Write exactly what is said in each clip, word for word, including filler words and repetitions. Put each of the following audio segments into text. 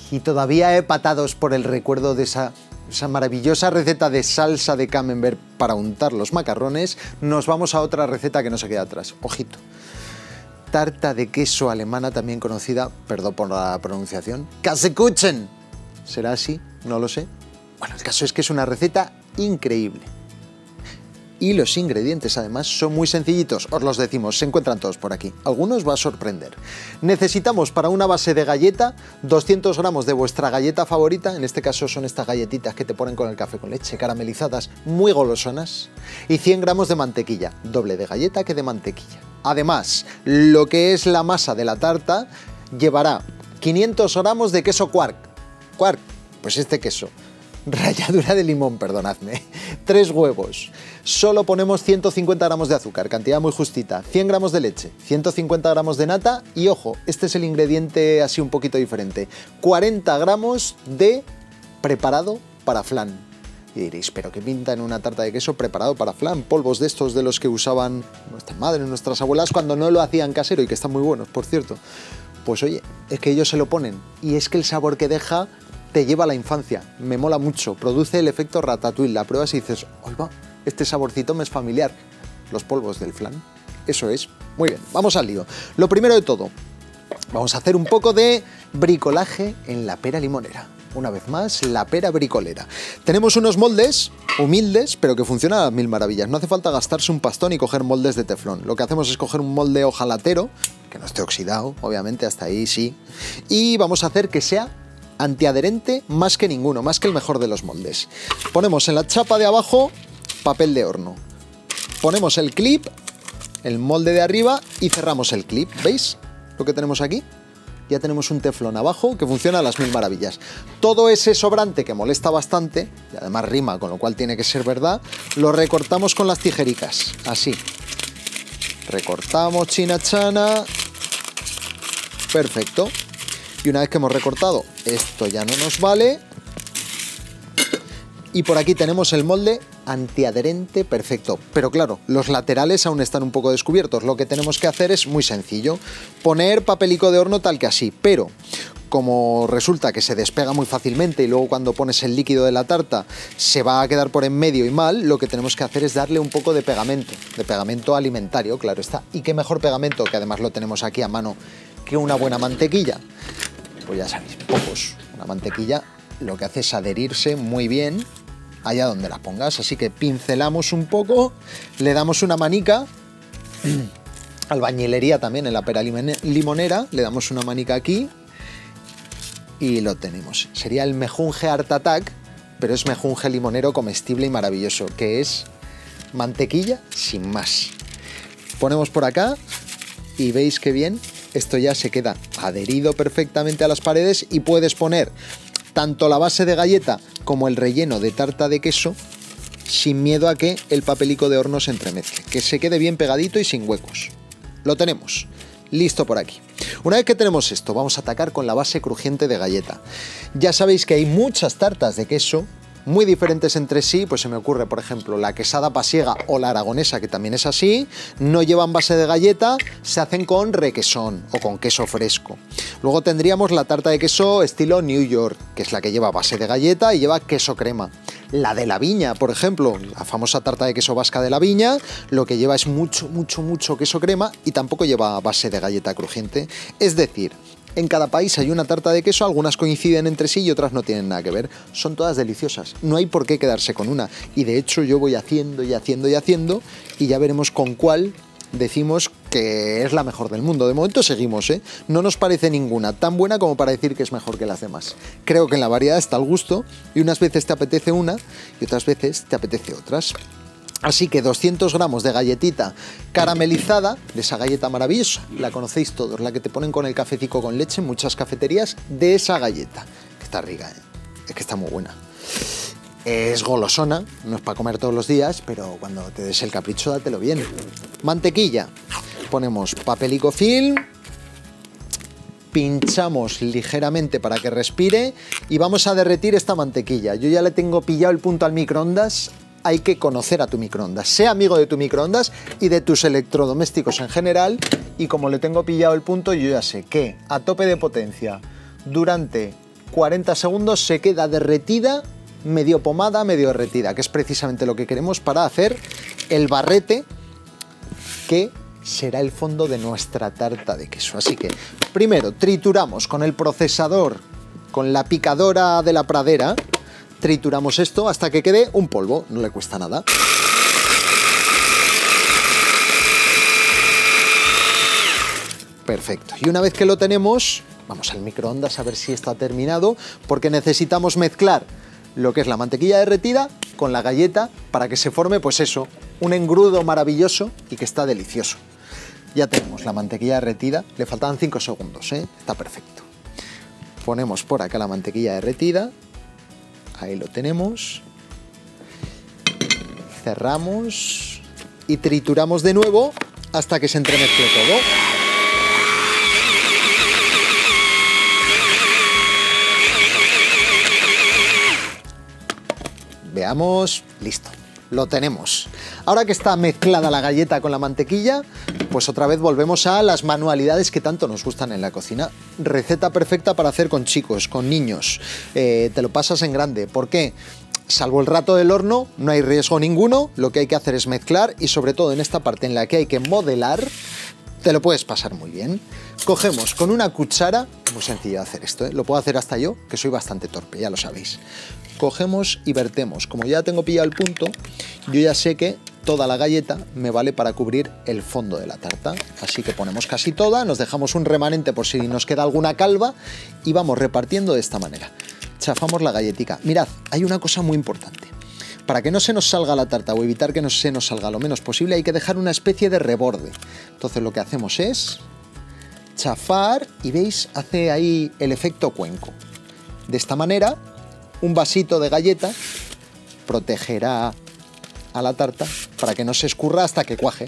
Y todavía hepatados por el recuerdo de esa, esa maravillosa receta de salsa de camembert para untar los macarrones, nos vamos a otra receta que no se queda atrás. Ojito. Tarta de queso alemana, también conocida, perdón por la pronunciación, Käsekuchen. ¿Será así? No lo sé. Bueno, el caso es que es una receta increíble. Y los ingredientes, además, son muy sencillitos. Os los decimos, se encuentran todos por aquí. Algunos va a sorprender. Necesitamos para una base de galleta doscientos gramos de vuestra galleta favorita. En este caso son estas galletitas que te ponen con el café con leche, caramelizadas, muy golosonas. Y cien gramos de mantequilla, doble de galleta que de mantequilla. Además, lo que es la masa de la tarta llevará quinientos gramos de queso quark. Quark, pues este queso. Ralladura de limón, perdonadme. Tres huevos. Solo ponemos ciento cincuenta gramos de azúcar, cantidad muy justita. cien gramos de leche, ciento cincuenta gramos de nata y, ojo, este es el ingrediente así un poquito diferente. cuarenta gramos de preparado para flan. Y diréis, ¿pero qué pinta en una tarta de queso preparado para flan? Polvos de estos de los que usaban nuestras madres, nuestras abuelas cuando no lo hacían casero y que están muy buenos, por cierto. Pues oye, es que ellos se lo ponen y es que el sabor que deja te lleva a la infancia. Me mola mucho, produce el efecto ratatouille. La pruebas y dices, ¡ay va! Este saborcito me es familiar. Los polvos del flan. Eso es. Muy bien, vamos al lío. Lo primero de todo, vamos a hacer un poco de bricolaje en la pera limonera. Una vez más, la pera bricolera. Tenemos unos moldes humildes, pero que funcionan a las mil maravillas. No hace falta gastarse un pastón y coger moldes de teflón. Lo que hacemos es coger un molde ojalatero, que no esté oxidado, obviamente, hasta ahí sí. Y vamos a hacer que sea antiadherente más que ninguno, más que el mejor de los moldes. Ponemos en la chapa de abajo papel de horno. Ponemos el clip, el molde de arriba y cerramos el clip. ¿Veis lo que tenemos aquí? Ya tenemos un teflón abajo que funciona a las mil maravillas. Todo ese sobrante que molesta bastante, y además rima, con lo cual tiene que ser verdad, lo recortamos con las tijericas, así. Recortamos chinachana. Perfecto. Y una vez que hemos recortado, esto ya no nos vale. Y por aquí tenemos el molde antiadherente perfecto. Pero claro, los laterales aún están un poco descubiertos. Lo que tenemos que hacer es muy sencillo. Poner papelico de horno tal que así. Pero como resulta que se despega muy fácilmente y luego cuando pones el líquido de la tarta se va a quedar por en medio y mal, lo que tenemos que hacer es darle un poco de pegamento. De pegamento alimentario, claro está. Y qué mejor pegamento, que además lo tenemos aquí a mano, que una buena mantequilla. Pues ya sabéis, pocos. Una mantequilla lo que hace es adherirse muy bien allá donde la pongas, así que pincelamos un poco, le damos una manica, albañilería también en la pera limonera, le damos una manica aquí y lo tenemos. Sería el mejunje Art Attack, pero es mejunje limonero comestible y maravilloso, que es mantequilla sin más. Ponemos por acá y veis que bien, esto ya se queda adherido perfectamente a las paredes y puedes poner tanto la base de galleta como el relleno de tarta de queso sin miedo a que el papelico de horno se entremezcle, que se quede bien pegadito y sin huecos. Lo tenemos, listo por aquí. Una vez que tenemos esto, vamos a atacar con la base crujiente de galleta. Ya sabéis que hay muchas tartas de queso muy diferentes entre sí, pues se me ocurre, por ejemplo, la quesada pasiega o la aragonesa, que también es así, no llevan base de galleta, se hacen con requesón o con queso fresco. Luego tendríamos la tarta de queso estilo New York, que es la que lleva base de galleta y lleva queso crema. La de la Viña, por ejemplo, la famosa tarta de queso vasca de la Viña, lo que lleva es mucho, mucho, mucho queso crema y tampoco lleva base de galleta crujiente. Es decir, en cada país hay una tarta de queso, algunas coinciden entre sí y otras no tienen nada que ver. Son todas deliciosas, no hay por qué quedarse con una. Y de hecho yo voy haciendo y haciendo y haciendo y ya veremos con cuál decimos que es la mejor del mundo. De momento seguimos, ¿eh? No nos parece ninguna tan buena como para decir que es mejor que las demás. Creo que en la variedad está el gusto y unas veces te apetece una y otras veces te apetece otras. Así que doscientos gramos de galletita caramelizada, de esa galleta maravillosa, la conocéis todos, la que te ponen con el cafecito con leche en muchas cafeterías, de esa galleta, que está rica, ¿eh? Es que está muy buena. Es golosona, no es para comer todos los días, pero cuando te des el capricho, dátelo bien. Mantequilla, ponemos papelico film, pinchamos ligeramente para que respire y vamos a derretir esta mantequilla. Yo ya le tengo pillado el punto al microondas. Hay que conocer a tu microondas, sé amigo de tu microondas y de tus electrodomésticos en general, y como le tengo pillado el punto, yo ya sé que a tope de potencia durante cuarenta segundos, se queda derretida, medio pomada, medio derretida, que es precisamente lo que queremos para hacer el barrete que será el fondo de nuestra tarta de queso. Así que primero trituramos con el procesador, con la picadora de la pradera, trituramos esto hasta que quede un polvo, no le cuesta nada. Perfecto, y una vez que lo tenemos, vamos al microondas a ver si esto ha terminado, porque necesitamos mezclar lo que es la mantequilla derretida con la galleta para que se forme, pues eso, un engrudo maravilloso y que está delicioso. Ya tenemos la mantequilla derretida, le faltaban cinco segundos, ¿eh? Está perfecto. Ponemos por acá la mantequilla derretida, ahí lo tenemos, cerramos y trituramos de nuevo hasta que se entremezcle todo. Veamos, listo, lo tenemos. Ahora que está mezclada la galleta con la mantequilla, pues otra vez volvemos a las manualidades que tanto nos gustan en la cocina. Receta perfecta para hacer con chicos, con niños, eh, te lo pasas en grande. ¿Por qué? Salvo el rato del horno, no hay riesgo ninguno, lo que hay que hacer es mezclar y sobre todo en esta parte en la que hay que modelar, te lo puedes pasar muy bien. Cogemos con una cuchara, muy sencillo hacer esto, ¿eh? Lo puedo hacer hasta yo, que soy bastante torpe, ya lo sabéis. Cogemos y vertemos. Como ya tengo pillado el punto, yo ya sé que toda la galleta me vale para cubrir el fondo de la tarta. Así que ponemos casi toda, nos dejamos un remanente por si nos queda alguna calva y vamos repartiendo de esta manera. Chafamos la galletica. Mirad, hay una cosa muy importante. Para que no se nos salga la tarta o evitar que no se nos salga lo menos posible, hay que dejar una especie de reborde. Entonces lo que hacemos es chafar y veis, hace ahí el efecto cuenco. De esta manera, un vasito de galleta protegerá a la tarta para que no se escurra hasta que cuaje.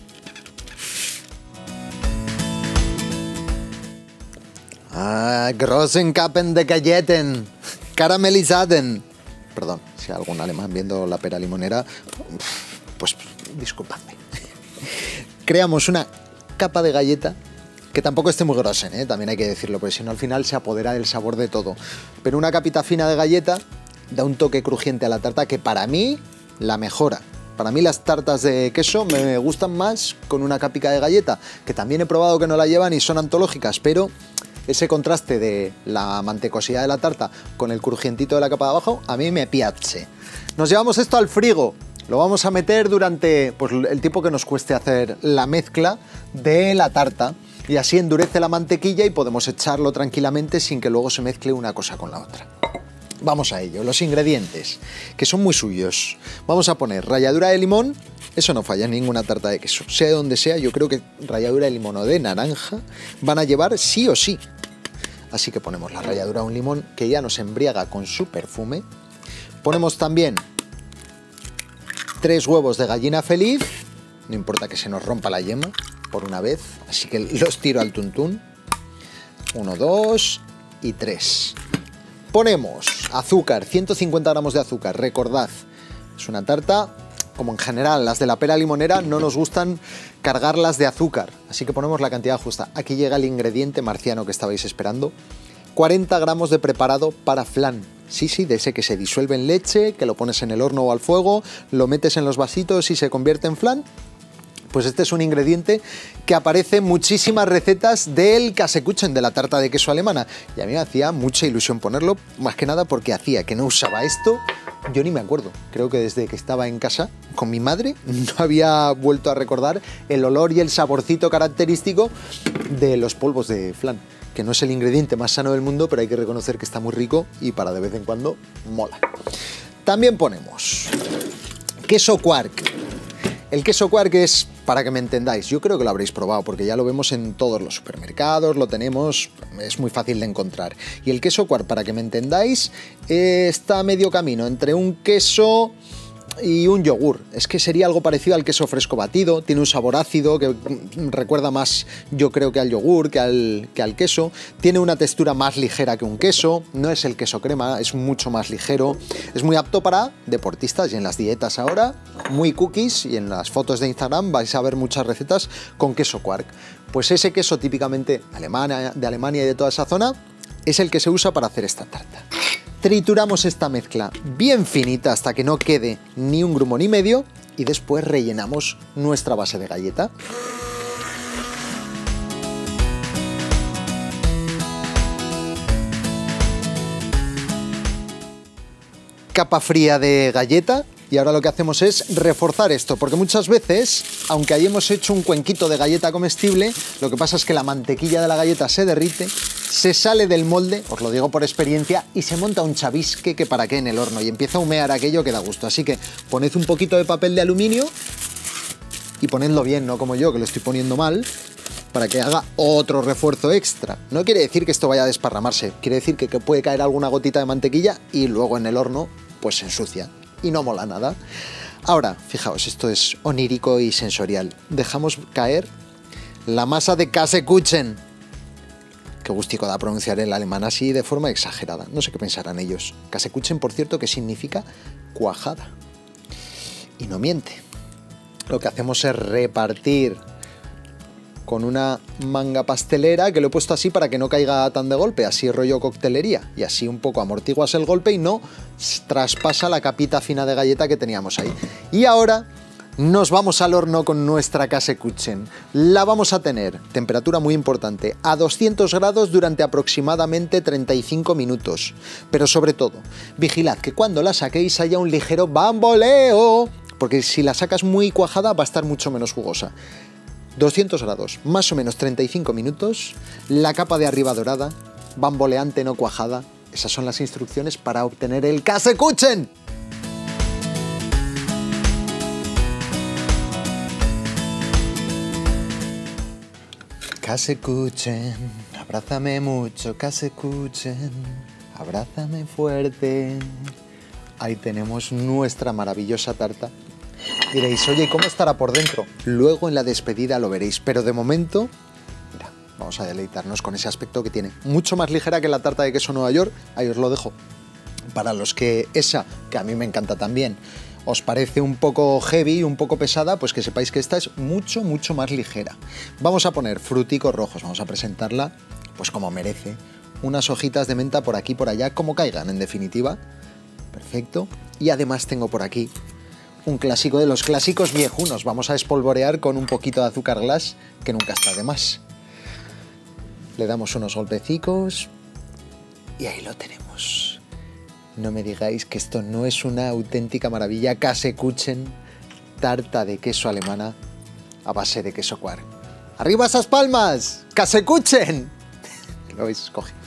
Ah, großen Kappen de Galletten, caramelizaden. Perdón, si hay algún alemán viendo la pera limonera, pues disculpadme. Creamos una capa de galleta que tampoco esté muy grosa, ¿eh? También hay que decirlo, porque si no al final se apodera del sabor de todo. Pero una capita fina de galleta da un toque crujiente a la tarta que para mí la mejora. Para mí las tartas de queso me gustan más con una capica de galleta, que también he probado que no la llevan y son antológicas, pero ese contraste de la mantecosidad de la tarta con el crujientito de la capa de abajo, a mí me piace. Nos llevamos esto al frigo. Lo vamos a meter durante pues, el tiempo que nos cueste hacer la mezcla de la tarta. Y así endurece la mantequilla y podemos echarlo tranquilamente sin que luego se mezcle una cosa con la otra. Vamos a ello. Los ingredientes, que son muy suyos. Vamos a poner ralladura de limón. Eso no falla en ninguna tarta de queso. Sea donde sea, yo creo que ralladura de limón o de naranja van a llevar sí o sí. Así que ponemos la ralladura de un limón que ya nos embriaga con su perfume. Ponemos también tres huevos de gallina feliz. No importa que se nos rompa la yema por una vez, así que los tiro al tuntún. Uno, dos y tres. Ponemos azúcar, ciento cincuenta gramos de azúcar. Recordad, es una tarta, como en general las de la pera limonera, no nos gustan cargarlas de azúcar, así que ponemos la cantidad justa. Aquí llega el ingrediente marciano que estabais esperando. cuarenta gramos de preparado para flan. Sí, sí, de ese que se disuelve en leche, que lo pones en el horno o al fuego, lo metes en los vasitos y se convierte en flan. Pues este es un ingrediente que aparece en muchísimas recetas del Käsekuchen, de la tarta de queso alemana. Y a mí me hacía mucha ilusión ponerlo, más que nada porque hacía que no usaba esto, yo ni me acuerdo. Creo que desde que estaba en casa con mi madre no había vuelto a recordar el olor y el saborcito característico de los polvos de flan, que no es el ingrediente más sano del mundo, pero hay que reconocer que está muy rico y para de vez en cuando mola. También ponemos queso quark. El queso quark es, para que me entendáis, yo creo que lo habréis probado porque ya lo vemos en todos los supermercados, lo tenemos, es muy fácil de encontrar. Y el queso quark, para que me entendáis, eh, está a medio camino entre un queso y un yogur. Es que sería algo parecido al queso fresco batido, tiene un sabor ácido que recuerda más, yo creo, que al yogur, que al, que al queso. Tiene una textura más ligera que un queso, no es el queso crema, es mucho más ligero. Es muy apto para deportistas y en las dietas ahora, muy cookies, y en las fotos de Instagram vais a ver muchas recetas con queso quark. Pues ese queso típicamente alemana, de Alemania y de toda esa zona, es el que se usa para hacer esta tarta. Trituramos esta mezcla bien finita hasta que no quede ni un grumo ni medio y después rellenamos nuestra base de galleta. Capa fría de galleta y ahora lo que hacemos es reforzar esto, porque muchas veces, aunque hayamos hecho un cuenquito de galleta comestible, lo que pasa es que la mantequilla de la galleta se derrite, se sale del molde, os lo digo por experiencia, y se monta un chavisque que para qué en el horno y empieza a humear aquello que da gusto. Así que poned un poquito de papel de aluminio y ponedlo bien, no como yo que lo estoy poniendo mal, para que haga otro refuerzo extra. No quiere decir que esto vaya a desparramarse, quiere decir que, que puede caer alguna gotita de mantequilla y luego en el horno pues se ensucia y no mola nada. Ahora, fijaos, esto es onírico y sensorial. Dejamos caer la masa de Käsekuchen. Qué gustico da pronunciar el alemán así de forma exagerada. No sé qué pensarán ellos. Käsekuchen, por cierto, que significa cuajada. Y no miente. Lo que hacemos es repartir con una manga pastelera, que lo he puesto así para que no caiga tan de golpe, así rollo coctelería, y así un poco amortiguas el golpe y no traspasa la capita fina de galleta que teníamos ahí. Y ahora nos vamos al horno con nuestra Käsekuchen. La vamos a tener, temperatura muy importante, a doscientos grados durante aproximadamente treinta y cinco minutos. Pero sobre todo, vigilad que cuando la saquéis haya un ligero bamboleo, porque si la sacas muy cuajada va a estar mucho menos jugosa. doscientos grados, más o menos treinta y cinco minutos, la capa de arriba dorada, bamboleante no cuajada. Esas son las instrucciones para obtener el Käsekuchen. Käsekuchen, abrázame mucho, Käsekuchen, abrázame fuerte. Ahí tenemos nuestra maravillosa tarta. Diréis, oye, ¿cómo estará por dentro? Luego en la despedida lo veréis, pero de momento, mira, vamos a deleitarnos con ese aspecto que tiene. Mucho más ligera que la tarta de queso Nueva York, ahí os lo dejo. Para los que esa, que a mí me encanta también, os parece un poco heavy, un poco pesada, pues que sepáis que esta es mucho, mucho más ligera. Vamos a poner fruticos rojos, vamos a presentarla pues como merece. Unas hojitas de menta por aquí, por allá, como caigan, en definitiva. Perfecto. Y además tengo por aquí un clásico de los clásicos viejunos. Vamos a espolvorear con un poquito de azúcar glass, que nunca está de más. Le damos unos golpecicos y ahí lo tenemos. No me digáis que esto no es una auténtica maravilla. Käsekuchen, tarta de queso alemana a base de queso quark. ¡Arriba esas palmas! ¡Käsekuchen! Lo veis, coge.